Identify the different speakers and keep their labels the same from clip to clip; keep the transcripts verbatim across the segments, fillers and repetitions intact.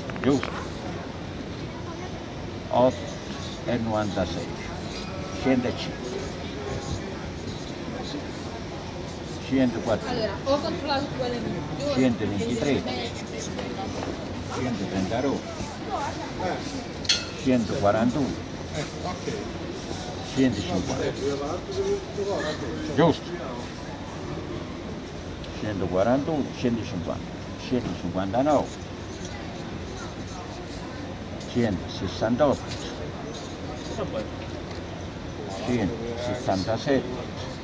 Speaker 1: giusto? otto e novantasei, centocinque, centoquattordici,
Speaker 2: Allora, ho controllato quelle mie.
Speaker 1: centoventitré, centotrentadue, centoquarantuno, centocinquanta, giusto? centoquarantuno, centocinquanta, centocinquantanove, centosessantotto, centosessantasette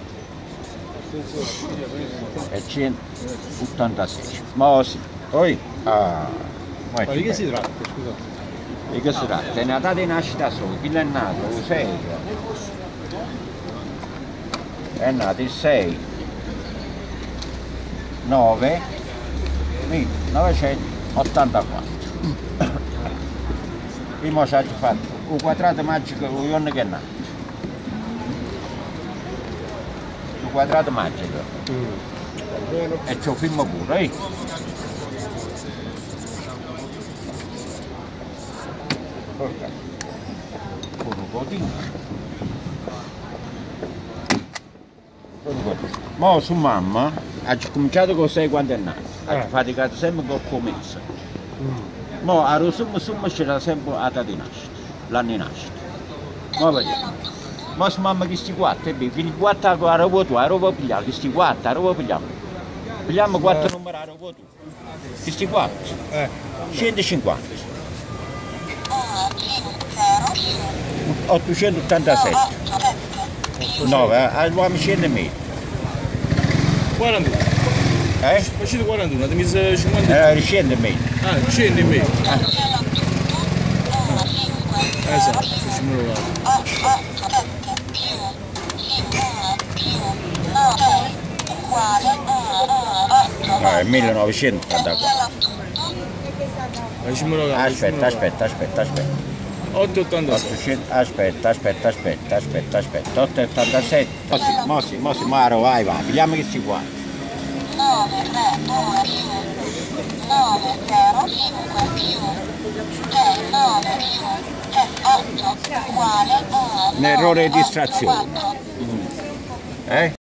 Speaker 1: e centottantasei. Ma sì, poi ah,
Speaker 3: Ma di che si tratta, scusa?
Speaker 1: di che si tratta? È una data di nascita solo, chi è nato? Il sei. È nato il sei nove millenovecentottantaquattro. Prima ci ha fatto un quadrato magico il giorno che è nato. Il quadrato magico.
Speaker 3: Mm.
Speaker 1: E c'ho film pure, eh? Porca. Un codino. Un codino. Ma su mamma ha cominciato con sei quando è nato. Ha
Speaker 3: Eh.
Speaker 1: faticato sempre col comienzo.
Speaker 3: Mm.
Speaker 1: Ma a Rosumma Summa c'era sempre la data di nascita, l'anno di nascita. Ma vediamo. Ma su mamma che sti quattro, e beh, fino a quattro a robo tu, a robo pigliamo, che sti quattro, a robo pigliamo. Pigliamo quattro numeri a robo tu. Che sti quattro.
Speaker 3: Eh.
Speaker 1: centocinquanta. ottocentottantasette. nove, avevamo cento e mezzo.
Speaker 3: quarantuno.
Speaker 1: Eh?
Speaker 3: Facete quarantuno, ti mise cinquanta.
Speaker 1: Era cento e mezzo.
Speaker 3: Ah, cento e mezzo. Esatto, facciamolo là.
Speaker 1: No, è millenovecentottantaquattro.
Speaker 3: Facciamolo là.
Speaker 1: Aspetta, aspetta, aspetta, aspetta.
Speaker 3: ottocentottantasei.
Speaker 1: ottocento, aspetta, aspetta, aspetta, aspetta, aspetta, ottocentottantasette. Mo sì, mo sì, mo sì, Maro, vai, vai, pigliamo che si qua.
Speaker 4: nove tre due più nove zero cinque più tre nove più tre otto uguale uno.
Speaker 1: Un errore di distrazione. Eh?